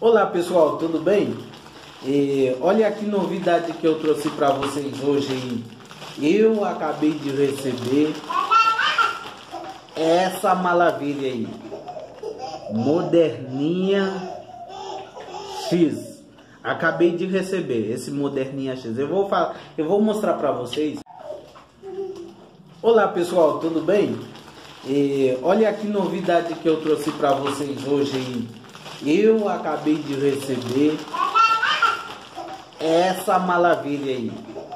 Olá pessoal, tudo bem? Olha que novidade que eu trouxe para vocês hoje. Eu acabei de receber essa maravilha aí, Moderninha X. Acabei de receber esse Moderninha X. Eu vou mostrar para vocês. Olá pessoal, tudo bem? Olha que novidade que eu trouxe para vocês hoje. Eu acabei de receber essa maravilha aí,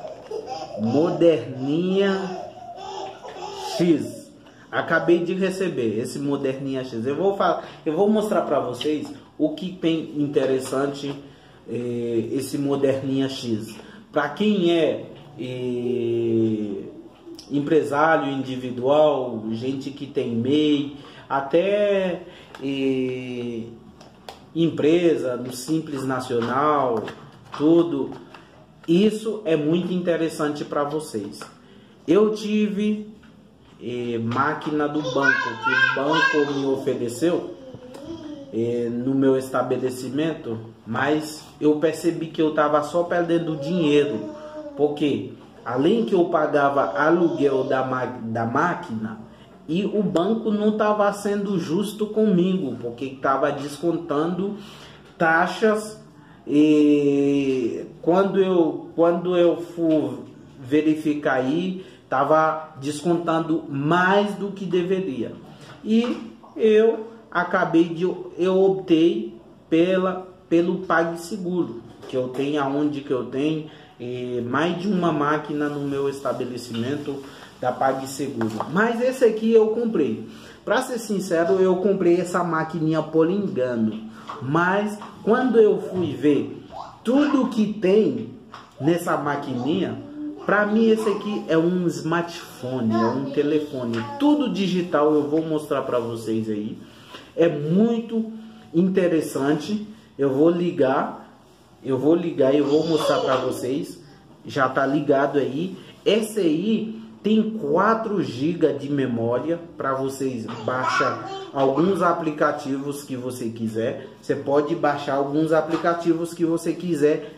Moderninha X. Acabei de receber esse Moderninha X. Eu vou mostrar para vocês o que tem interessante esse Moderninha X. Para quem é empresário individual, gente que tem MEI, até empresa no Simples Nacional, tudo isso é muito interessante para vocês. Eu tive máquina do banco que o banco me ofereceu no meu estabelecimento, mas eu percebi que eu estava só perdendo dinheiro, porque além que eu pagava aluguel da máquina, e o banco não estava sendo justo comigo, porque estava descontando taxas, e quando eu fui verificar aí, estava descontando mais do que deveria. E eu optei pelo PagSeguro, que eu tenho aonde que eu tenho mais de uma máquina no meu estabelecimento da PagSeguro. Mas esse aqui eu comprei. Para ser sincero, eu comprei essa maquininha por engano. Mas quando eu fui ver tudo que tem nessa maquininha, para mim esse aqui é um smartphone, é um telefone, tudo digital. Eu vou mostrar para vocês aí. É muito interessante. Eu vou ligar e eu vou mostrar para vocês. Já tá ligado aí. Esse aí tem 4 GB de memória para vocês baixar alguns aplicativos que você quiser. Você pode baixar alguns aplicativos que você quiser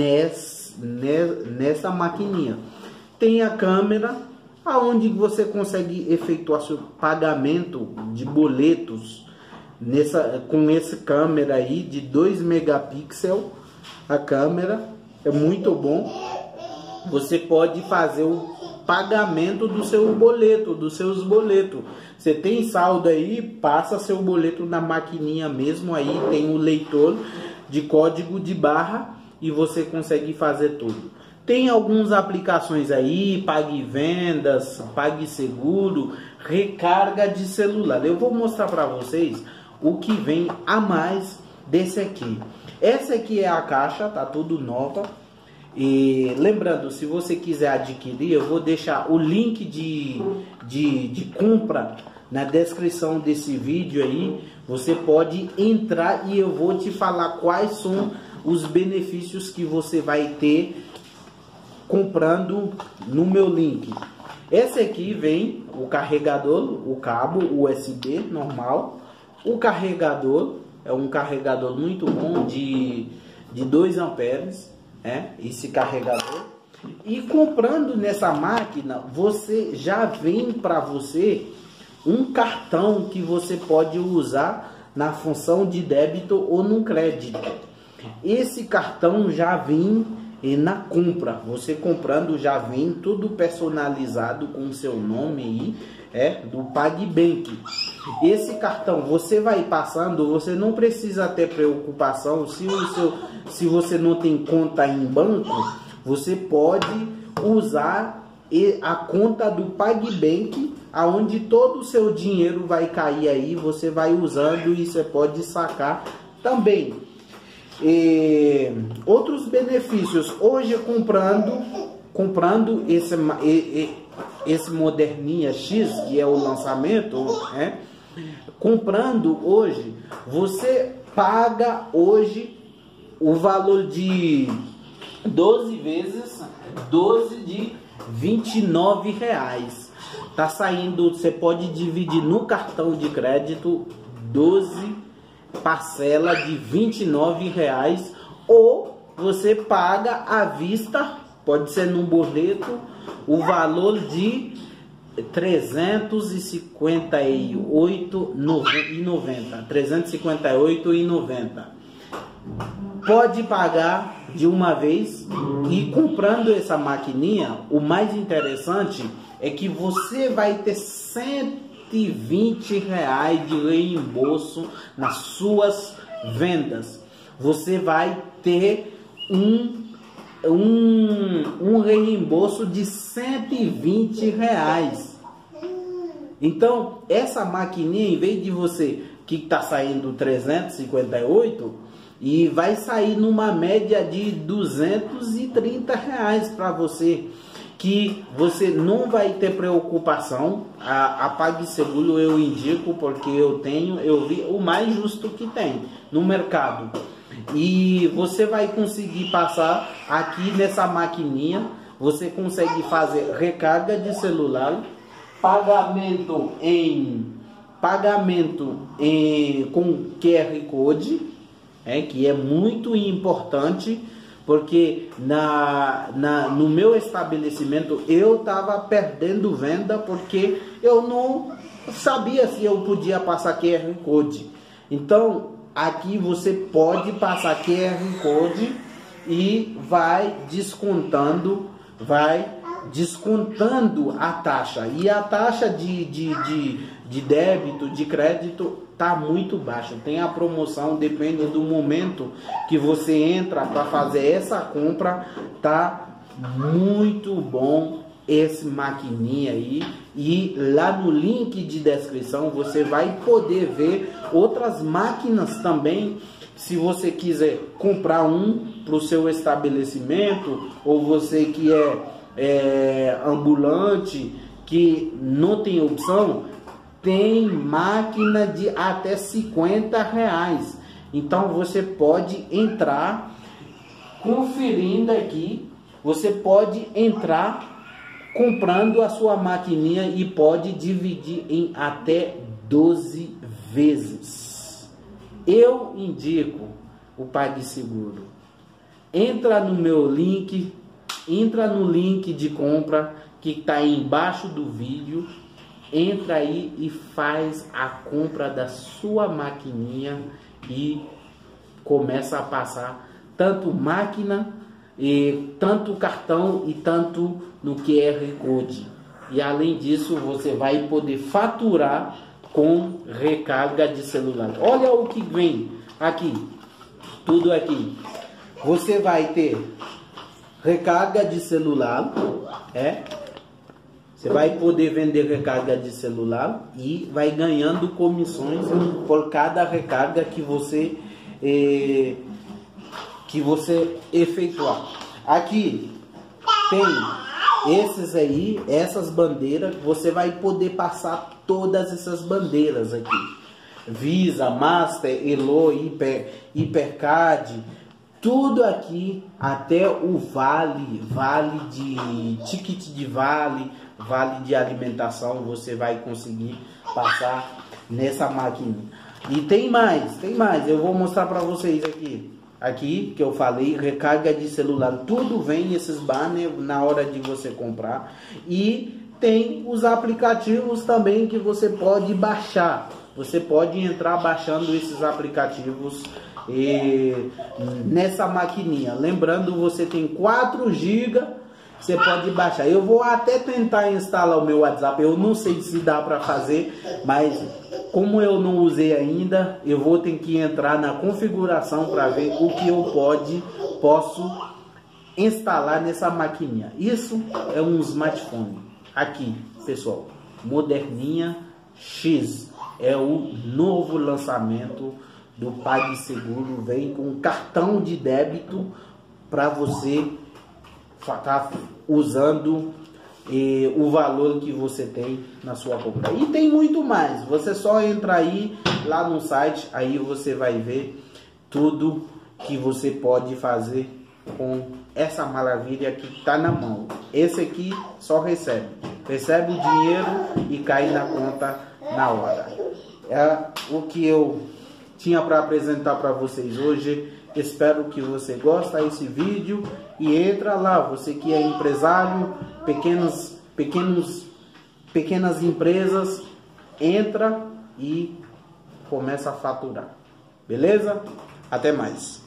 nessa maquininha. Tem a câmera, aonde você consegue efetuar seu pagamento de boletos com essa câmera aí de 2 megapixels. A câmera é muito bom. Você pode fazer o pagamento do seu boleto, dos seus boletos. Você tem saldo aí, passa seu boleto na maquininha mesmo, aí tem o leitor de código de barra e você consegue fazer tudo. Tem algumas aplicações aí, PagVendas, PagSeguro, recarga de celular. Eu vou mostrar para vocês o que vem a mais desse aqui. Essa aqui é a caixa, tá tudo nova. E lembrando, se você quiser adquirir, eu vou deixar o link de compra na descrição desse vídeo aí. Você pode entrar e eu vou te falar quais são os benefícios que você vai ter comprando no meu link. Esse aqui vem o carregador, o cabo USB normal. O carregador é um carregador muito bom de 2 amperes. Esse carregador. E comprando nessa máquina, você já vem para você um cartão que você pode usar na função de débito ou no crédito. Esse cartão já vem na compra. Você comprando já vem tudo personalizado com seu nome aí, do PagBank. Esse cartão você vai passando, você não precisa ter preocupação se você não tem conta em banco. Você pode usar a conta do PagBank, aonde todo o seu dinheiro vai cair aí, você vai usando e você pode sacar também. Outros benefícios, hoje comprando esse Moderninha X, que é o lançamento, comprando hoje, você paga hoje o valor de 12 vezes, 12 de R$29. Tá saindo, você pode dividir no cartão de crédito 12 parcela de R$29 ou você paga à vista, pode ser num boleto, o valor de R$358,90. Pode pagar de uma vez, e comprando essa maquininha, o mais interessante é que você vai ter R$120 de reembolso nas suas vendas. Você vai ter um reembolso de R$120. Então, essa maquininha, em vez de você que está saindo 358, e vai sair numa média de R$230 para você, que você não vai ter preocupação. A PagSeguro eu indico porque eu vi o mais justo que tem no mercado. E você vai conseguir passar aqui nessa maquininha, você consegue fazer recarga de celular, pagamento com QR Code, que é muito importante, porque no meu estabelecimento eu estava perdendo venda porque eu não sabia se eu podia passar QR Code. Então aqui você pode passar QR Code e vai descontando a taxa. E a taxa de débito, de crédito, tá muito baixa. Tem a promoção, depende do momento que você entra para fazer essa compra, tá muito bom esse maquininha aí. E lá no link de descrição você vai poder ver outras máquinas também, se você quiser comprar para o seu estabelecimento, ou você que é ambulante, que não tem opção, tem máquina de até R$50. Então você pode entrar conferindo aqui, você pode entrar comprando a sua maquininha e pode dividir em até 12 vezes. Eu indico o PagSeguro. Entra no meu link, entra no link de compra que está aí embaixo do vídeo. Entra aí e faz a compra da sua maquininha e começa a passar tanto máquina, tanto cartão e tanto no QR Code. E além disso você vai poder faturar com recarga de celular. Olha o que vem aqui, tudo aqui. Você vai ter recarga de celular, você vai poder vender recarga de celular e vai ganhando comissões por cada recarga que você efetuar. Aqui tem essas bandeiras. Você vai poder passar todas essas bandeiras aqui: Visa, Master, Elo, Hipercard, tudo aqui, até o vale de ticket de vale de alimentação, você vai conseguir passar nessa máquina. E tem mais, eu vou mostrar para vocês aqui que eu falei, recarga de celular, tudo vem esses banners na hora de você comprar. E tem os aplicativos também que você pode baixar. Você pode entrar baixando esses aplicativos nessa maquininha. Lembrando, você tem 4 GB, você pode baixar. Eu vou até tentar instalar o meu WhatsApp, eu não sei se dá para fazer, mas como eu não usei ainda, eu vou ter que entrar na configuração para ver o que eu posso instalar nessa maquininha. Isso é um smartphone. Aqui, pessoal, Moderninha X é o novo lançamento do PagSeguro. Vem com cartão de débito para você estar usando o valor que você tem na sua compra. E tem muito mais. Você só entra aí lá no site, aí você vai ver tudo que você pode fazer com essa maravilha que está na mão. Esse aqui só recebe o dinheiro e cai na conta na hora. É o que eu tinha para apresentar para vocês hoje. Espero que você goste desse vídeo e entra lá, você que é empresário, pequenas empresas, entra e começa a faturar. Beleza? Até mais.